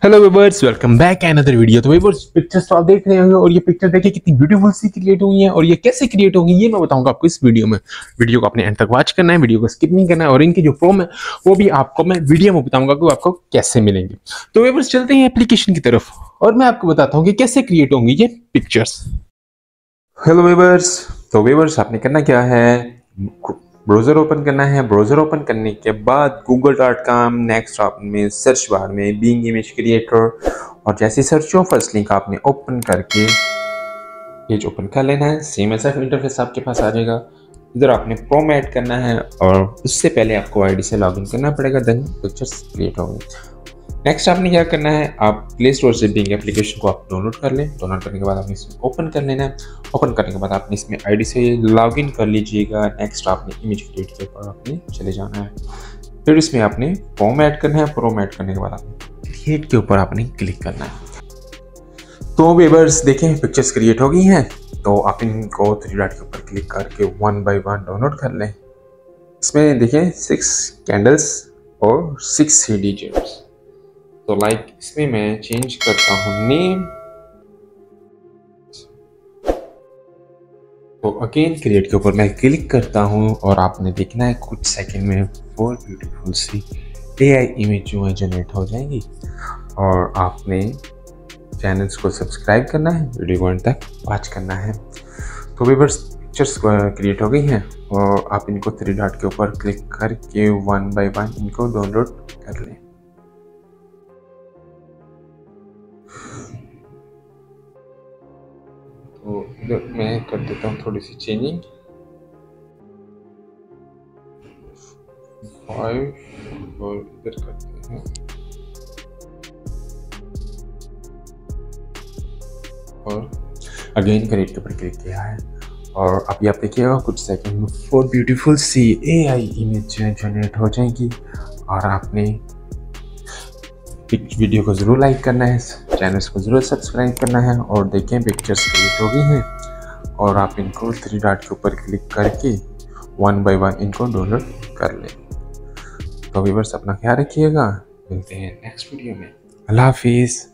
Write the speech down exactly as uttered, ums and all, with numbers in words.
Hello viewers, welcome back another video. तो viewers, pictures तो आप देख रहे होंगे और ये पिक्चर देखिए कितनी ब्यूटीफुल सी क्रिएट हुई है और ये कैसे क्रिएट होगी ये मैं बताऊंगा आपको इस वीडियो में। वीडियो को अपने एंड तक वॉच करना है, वीडियो को स्किप नहीं करना है और इनकी जो प्रोम है वो भी आपको मैं वीडियो में बताऊंगा कि आपको कैसे मिलेंगे। तो व्यूअर्स, चलते हैं एप्लीकेशन की तरफ और मैं आपको बताता हूँ कि कैसे क्रिएट होंगी ये पिक्चर्स। हेलो व्यूअर्स, तो व्यूअर्स आपने करना क्या है, ब्राउज़र ओपन करना है। ब्राउज़र ओपन करने के बाद गूगल डॉट कॉम, नेक्स्ट आपने सर्च बार में बीइंग इमेज क्रिएटर और जैसे सर्च हो फर्स्ट लिंक आपने ओपन करके पेज ओपन कर लेना है। सेम ऐसा इंटरफेस आपके पास आ जाएगा। इधर आपने प्रोम ऐड करना है और उससे पहले आपको आईडी से लॉगिन करना पड़ेगा, देन पिक्चर्स क्रिएट होंगे। नेक्स्ट आपने क्या करना है, आप प्ले स्टोर से बीइंग एप्लीकेशन को आप डाउनलोड कर लें। डाउनलोड करने के बाद आपने इसमें ओपन कर लेना है। ओपन करने के बाद आपने इसमें आईडी से लॉगिन कर लीजिएगा। नेक्स्ट आपने इमेज क्रिएट के ऊपर आपने चले जाना है। फिर इसमें आपने प्रोम ऐड करना है। प्रोम ऐड करने के बाद आपने क्रिएट के ऊपर आपने क्लिक करना है। तो व्यूअर्स देखें, पिक्चर्स क्रिएट हो गई हैं। तो आप इनको थ्री डॉट के ऊपर क्लिक करके वन बाय वन डाउनलोड कर लें। इसमें देखें सिक्स कैंडल्स और सिक्स सी डी जेट्स। तो लाइक इसमें मैं चेंज करता हूँ नेम। तो अगेन क्रिएट के ऊपर मैं क्लिक करता हूँ और आपने देखना है कुछ सेकंड में four beautiful C AI image जो है जनरेट हो जाएंगी। और आपने चैनल्स को सब्सक्राइब करना है, वीडियो को अंत तक वॉच करना है। तो व्यूअर्स, पिक्चर्स क्रिएट हो गई हैं और आप इनको थ्री डॉट के ऊपर क्लिक करके वन बाय वन इनको डाउनलोड कर लें। तो इधर मैं कर देता हूँ थोड़ी सी चेंजिंग। फाइव और इधर करते हैं और अगेन क्रिएट के ऊपर क्लिक किया है और अभी आप देखिएगा कुछ सेकंड में four beautiful C AI image generate हो जाएंगी। और आपने वीडियो को ज़रूर लाइक करना है, चैनल्स को ज़रूर सब्सक्राइब करना है और देखें पिक्चर्स क्रिएट हो गई हैं और आप इनको थ्री डॉट के ऊपर क्लिक करके वन बाय वन इनको डाउनलोड कर लें। तो व्यूअर्स अपना ख्याल रखिएगा, मिलते हैं नेक्स्ट वीडियो में। अल्लाह हाफिज़।